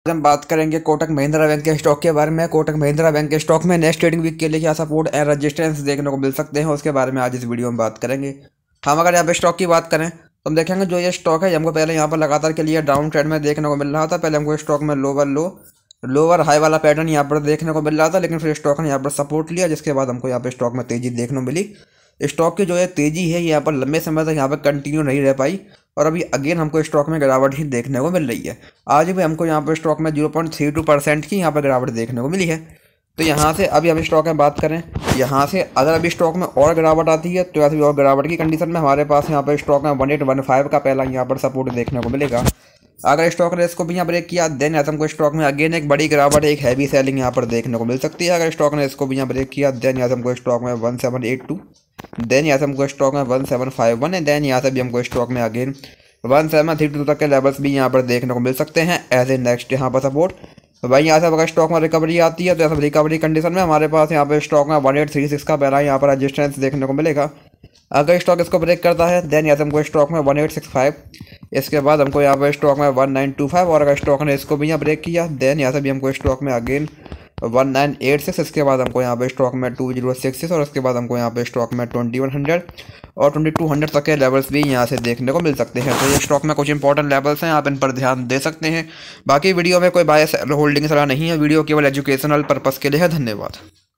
हम बात करेंगे कोटक महिंद्रा बैंक के स्टॉक के बारे में। कोटक महिंद्रा बैंक के स्टॉक में नेक्स्ट ट्रेडिंग वीक के लिए क्या सपोर्ट एंड रेजिस्टेंस देखने को मिल सकते हैं, उसके बारे में आज इस वीडियो में बात करेंगे। हम अगर यहाँ पे स्टॉक की बात करें तो हम देखेंगे जो ये स्टॉक है हमको पहले यहाँ पर लगातार के लिए डाउन ट्रेंड में देखने को मिल रहा था। पहले हमको स्टॉक में लोअर हाई वाला पैटर्न यहाँ पर देखने को मिल रहा था, लेकिन फिर स्टॉक ने यहाँ पर सपोर्ट लिया, जिसके बाद हमको यहाँ पे स्टॉक में तेजी देखने को मिली। स्टॉक की जो है तेजी है यहाँ पर लंबे समय तक यहाँ पर कंटिन्यू नहीं रह पाई और अभी अगेन हमको स्टॉक में गिरावट ही देखने को मिल रही है। आज भी हमको यहाँ पर स्टॉक में 0.32% की यहाँ पर गिरावट देखने को मिली है। तो यहाँ से अभी हम स्टॉक में बात करें, यहाँ से अगर अभी स्टॉक में और गिरावट आती है तो यहाँ से और गिरावट की कंडीशन में हमारे पास यहाँ पर स्टॉक में 1815 का पहला यहाँ पर सपोर्ट देखने को मिलेगा। अगर स्टॉक ने इसको भी यहाँ ब्रेक किया देन यहाँ हमको स्टॉक में अगेन एक बड़ी गिरावट, एक हैवी सेलिंग यहाँ पर देखने को मिल सकती है। अगर स्टॉक ने इसको भी यहाँ ब्रेक किया देन यहाँ हमको स्टॉक में 1782, देन यहाँ से हमको स्टॉक में 1751 है, देन यहाँ से भी हमको स्टॉक में अगेन 1732 तक के लेवल्स भी यहाँ पर देखने को मिल सकते हैं एज ए नेक्स्ट यहाँ पर सपोर्ट। तो भाई यहाँ से अगर स्टॉक में रिकवरी आती है तो यहाँ रिकवरी कंडीशन में हमारे पास यहाँ पर स्टॉक में 1836 का पहला यहाँ पर रेजिस्टेंस देखने को मिलेगा। अगर स्टॉक इसको ब्रेक करता है देन यहाँ से हमको स्टॉक में 1865, इसके बाद हमको यहाँ पर स्टॉक में 1925 और अगर स्टॉक ने इसको भी यहाँ ब्रेक किया देन यहाँ से भी हमको स्टॉक में अगेन 1986, इसके बाद हमको यहाँ पे स्टॉक में 2066 और उसके बाद हमको यहाँ पे स्टॉक में 2100 और 2200 तक के लेवल्स भी यहाँ से देखने को मिल सकते हैं। तो ये स्टॉक में कुछ इंपॉर्टेंट लेवल्स हैं, आप इन पर ध्यान दे सकते हैं। बाकी वीडियो में कोई बाय सेल होल्डिंग सलाह नहीं है, वीडियो केवल एजुकेशनल पर्पस के लिए है। धन्यवाद।